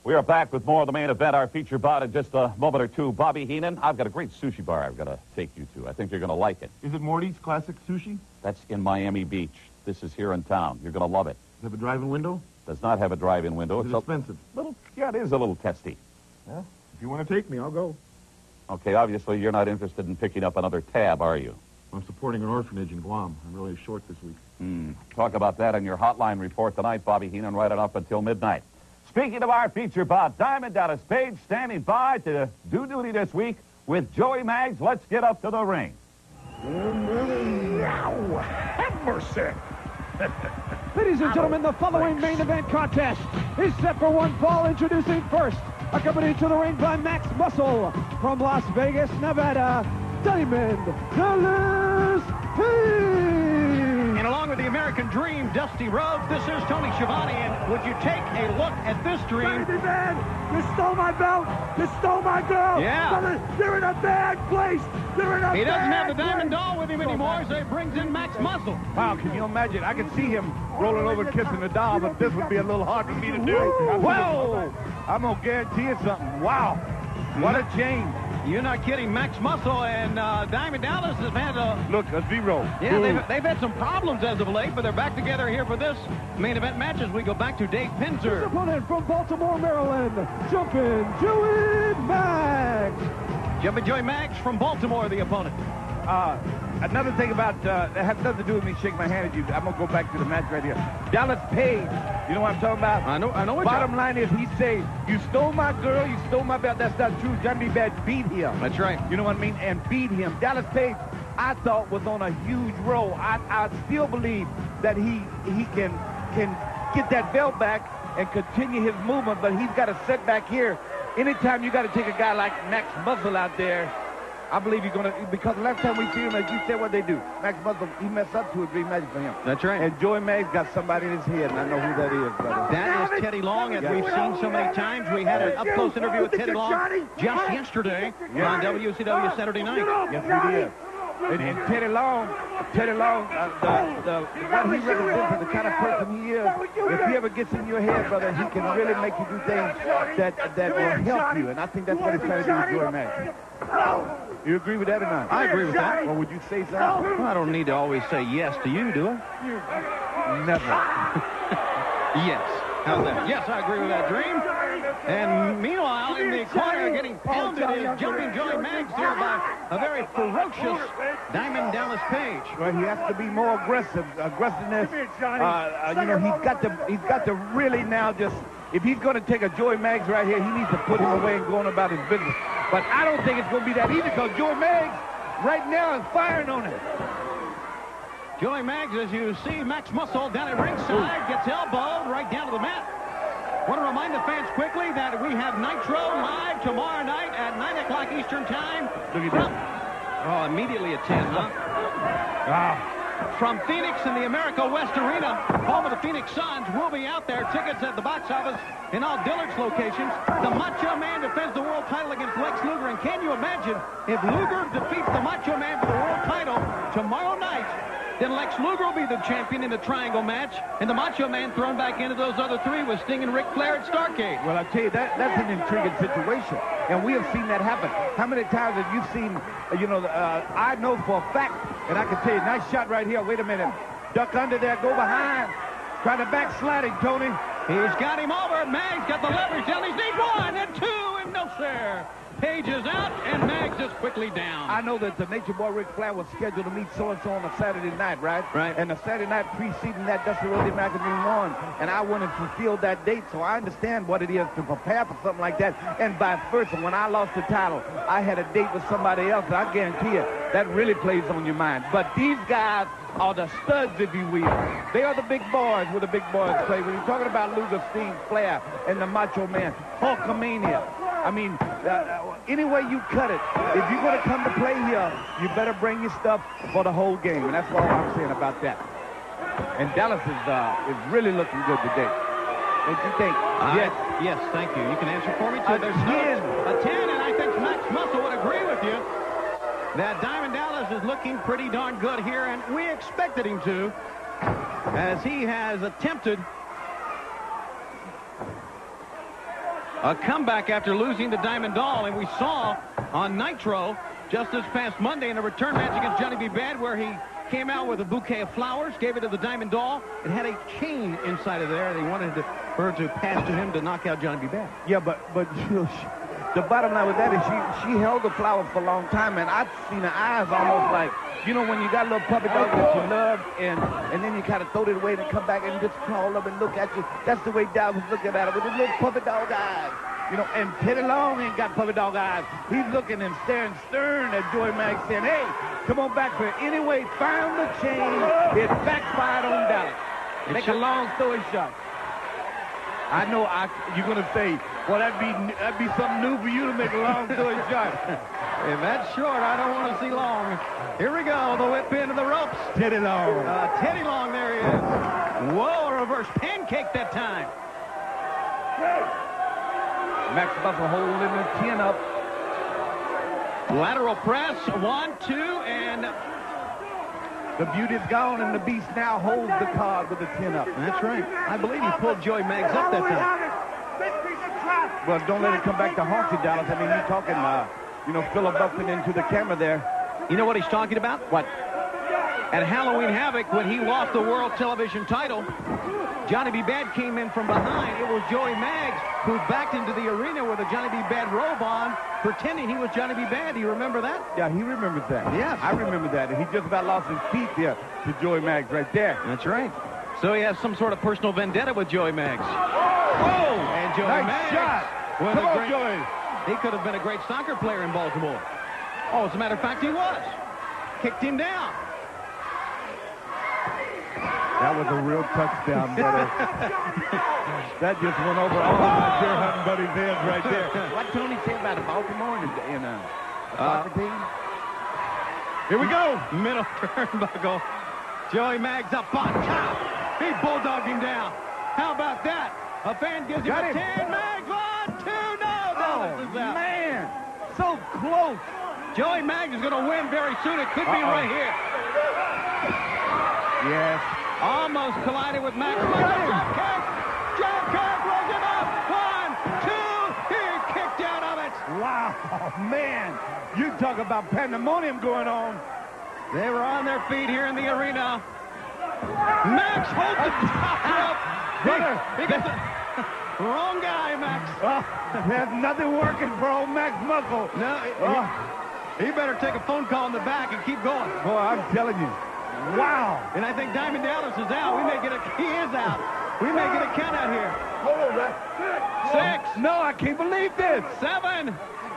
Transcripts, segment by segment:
We are back with more of the main event. Our feature bout in just a moment or two. Bobby Heenan, I've got a great sushi bar I've got to take you to. I think you're going to like it. Is it Morty's Classic Sushi? That's in Miami Beach. This is here in town. You're going to love it. Does it have a drive-in window? Does not have a drive-in window. Is it expensive? Yeah, it is a little testy. Yeah. If you want to take me, I'll go. Okay, obviously you're not interested in picking up another tab, are you? I'm supporting an orphanage in Guam. I'm really short this week. Talk about that on your hotline report tonight, Bobby Heenan, right on up until midnight. Speaking of our feature bout, Diamond Dallas Page standing by to do duty this week with Joey Maggs. Let's get up to the ring. Have mercy. Ladies and gentlemen, the following main event contest is set for one fall. Introducing first, accompanied to the ring by Max Muscle from Las Vegas, Nevada, Diamond Dallas Page. And along with the American Dream, Dusty Rhodes, this is Tony Schiavone. And would you take a look at this dream? Baby man, you stole my belt. You stole my girl. Yeah. Brother, you're in a bad place. You're in a bad place. He doesn't have the diamond doll with him anymore, so he brings in Max Muscle. Wow, can you imagine? I can see him rolling over kissing the doll, but this would be a little hard for me to do. Whoa! I'm going to guarantee you something. Wow. What a change. You're not kidding. Max Muscle and Diamond Dallas have had a... Look, a zero. Yeah, they've had some problems as of late, but they're back together here for this main event match as we go back to Dave His Pinzer. opponent from Baltimore, Maryland, Jumpin' Joey Maggs. Jumpin' Joey Maggs from Baltimore, the opponent. Another thing about, that has nothing to do with me shaking my hand at you. I'm going to go back to the match right here. Dallas Page, you know what I'm talking about? I know what Bottom line is he say, you stole my girl, you stole my belt. That's not true. Johnny Bad beat him. That's right. You know what I mean? And beat him. Dallas Page, I thought, was on a huge roll. I still believe that he can get that belt back and continue his movement, but he's got a setback here. Anytime you got to take a guy like Max Muscle out there, I believe you're going to, because the last time we see him, as you said, what they do. Max Muscle, he messed up to a dream magic for him. That's right. And Joey Maggs got somebody in his head, and I know who that is, brother. That is Teddy Long, as we've seen so many times. We had an up-close interview with Teddy Long just yesterday on WCW Saturday night. Yes, we did. And Teddy Long, what he represents and the kind of person he is, if he ever gets in your head, brother, he can really make you do things that will help you. And I think that's what he's trying to do with Joey Maggs. You agree with that or not? I agree with that. Or would you say something? Well, I don't need to always say yes to you, do I? Never. Yes. How's that? Yes, I agree with that, Dream. And meanwhile, in the corner, getting pounded is Jumping Joey Maggs here by a very ferocious Diamond Dallas Page. Well, he has to be more aggressive. Aggressiveness. You know, he's got to really now just. If he's going to take a Joey Maggs right here, he needs to put him away and go on about his business. But I don't think it's going to be that easy because Joey Maggs right now is firing on it. Joey Maggs, as you see, Max Muscle down at ringside, gets elbowed right down to the mat. Want to remind the fans quickly that we have Nitro live tomorrow night at 9 o'clock Eastern Time. Look at that. Oh, immediately at 10, huh? Wow. From Phoenix in the America West Arena, home of the Phoenix Suns, will be out there. Tickets at the box office in all Dillard's locations. The Macho Man defends the world title against Lex Luger. And can you imagine if Luger defeats the Macho Man for the world title tomorrow night? Then Lex Luger will be the champion in the triangle match, and the Macho Man thrown back into those other three with Sting and Ric Flair at Starrcade. Well, I tell you, that's an intriguing situation, and we have seen that happen. How many times have you seen, I know for a fact, and I can tell you, nice shot right here. Wait a minute. Duck under there, go behind. Trying to backslide him, Tony. He's got him over. Maggs got the leverage down his knees. 1 and 2, and no sir. Page is out, and Maggs is quickly down. I know that the Nature Boy Ric Flair was scheduled to meet so-and-so on a Saturday night, right? Right. And the Saturday night preceding that, Dusty Rhodes Magazine won. And I went and fulfilled that date, so I understand what it is to prepare for something like that. And vice versa, when I lost the title, I had a date with somebody else, and I guarantee you, that really plays on your mind. But these guys are the studs, if you will. They are the big boys where the big boys play. When you're talking about Luger, Sting, Flair, and the Macho Man, Hulkamania. I mean, any way you cut it, if you're going to come to play here, you better bring your stuff for the whole game. And that's all I'm saying about that. And Dallas is really looking good today. Don't you think? Yes, thank you. You can answer for me, too. There's a 10, and I think Max Muscle would agree with you that Diamond Dallas is looking pretty darn good here, and we expected him to, as he has attempted a comeback after losing to Diamond Doll. And we saw on Nitro just this past Monday in a return match against Johnny B. Bad where he came out with a bouquet of flowers, gave it to the Diamond Doll. It had a chain inside of there. They wanted her to pass to him to knock out Johnny B. Bad. Yeah, but you know, the bottom line with that is she held the flowers for a long time, and I've seen her eyes almost like, you know, when you got a little puppy dog that you love, and then you kind of throw it away and come back and just crawl up and look at you. That's the way Dad was looking at it with his little puppy dog eyes. You know, and Teddy Long ain't got puppy dog eyes. He's looking and staring stern at Joey Mag saying, hey, come on back for it. Anyway, found the chain. It backfired on Dallas. Make a long story short. I know you're going to say, well, that'd be something new for you to make a long story short. If that's short, I don't want to see long. Here we go, the whip into the ropes. Teddy Long. Teddy Long, there he is. Whoa, a reverse pancake that time. Max Muscle holding the chin up. Lateral press, 1, 2, and the beauty's gone, and the beast now holds the card with the chin up. That's right. I believe he pulled Joey Maggs up that time. Well, don't let it come back to haunt you, Dallas. I mean, you're talking, you know, filibustered into the camera there. You know what he's talking about? What? At Halloween Havoc, when he lost the world television title, Johnny B. Bad came in from behind. It was Joey Maggs who backed into the arena with a Johnny B. Bad robe on, pretending he was Johnny B. Bad. Do you remember that? Yeah, he remembers that. Yes. I remember that. He just about lost his teeth there to Joey Maggs right there. That's right. So he has some sort of personal vendetta with Joey Maggs. Oh! And Joey Nice Maggs. shot. Come on, Joey. He could have been a great soccer player in Baltimore. Oh, as a matter of fact, he was. Kicked him down. That was a real touchdown, brother. That just went over all of my deer hunting buddies' heads right there. What Tony say about Baltimore in a soccer team? Here we go. Middle turnbuckle. Joey Maggs up on top. He bulldogged him down. How about that? A fan gives him a 10. Maggs 1, 2, no. Dallas is out. Man, so close. Joey Maggs is going to win very soon. It could be right here. Yes. Almost collided with Max. Drop kick. Drop kick. Rolls him up. 1, 2. He kicked out of it. Wow, man. You talk about pandemonium going on. They were on their feet here in the arena. Max holds the top rope. He gets the wrong guy, Max. There's nothing working for old Max Muscle. No, he better take a phone call in the back and keep going. Boy, I'm telling you. Wow. And I think Diamond Dallas is out. He is out. We may get a count out here. 6. No, I can't believe this. 7. 8.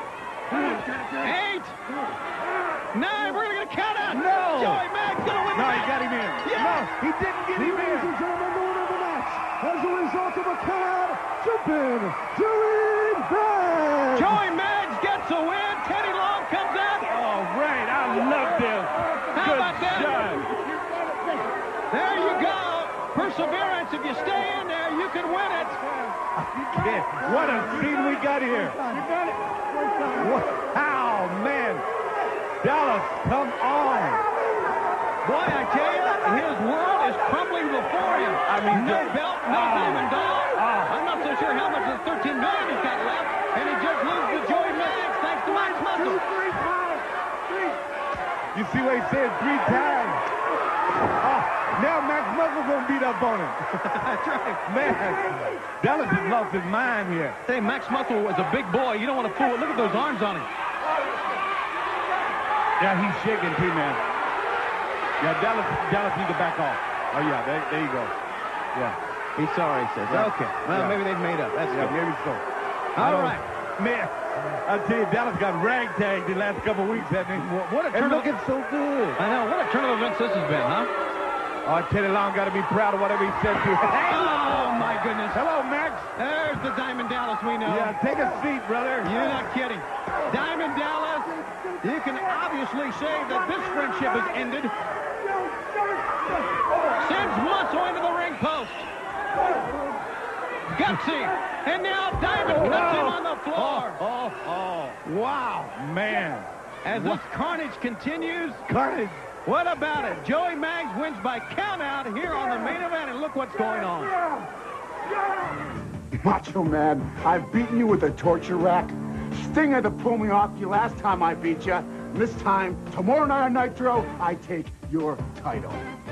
9. We're going to get a count out. No. Joey Maggs going to win the match. He got him in. Yes. No, he didn't get him in. Ladies and gentlemen, the winner of the match as a result of a count, jumping Joey Maggs. Joey Maggs gets a win. Teddy Long comes out. Oh, right. I love this. How about that? Shot. There you go. Perseverance. If you stay in there, you can win it. Yeah, what a scene we got here. Wow, man. Dallas, come on. Boy, I tell you, his world is crumbling before him. I mean, no belt, no Diamond Doll. I'm not so sure how much of the $13 million he's got left. And he just loses to Joey Maggs thanks to Max Muscle. You see what he said 3 times? Now Max Muscle's going to beat up on him. That's right. Man, Dallas has lost his mind here. Say, Max Muscle was a big boy. You don't want to fool it. Look at those arms on him. Yeah, he's shaking too, man. Yeah, Dallas needs to back off. Oh, yeah, there you go. Yeah. He's sorry, he says. Yeah. Okay. Well, maybe they've made up. That's good. Maybe so. All right. Man, I tell you, Dallas got ragtagged the last couple of weeks, hasn't he? What a And turn looking so good. I know. What a turn of events this has been, huh? Oh, Teddy Long got to be proud of whatever he said to him. Oh, my goodness. Hello, Max. There's the Diamond Dallas we know. Yeah, take a seat, brother. You're not kidding. Diamond Dallas, you can obviously say that this friendship has ended. Sends Muscle into the ring post. Gutsy. And now Diamond cuts him on the floor. Wow, man. As this carnage continues, Carnage. what about it? Joey Maggs wins by countout here on the main event, and look what's going on. Macho Man, I've beaten you with a torture rack. Sting had to pull me off you last time I beat you. This time, tomorrow night on Nitro, I take your title.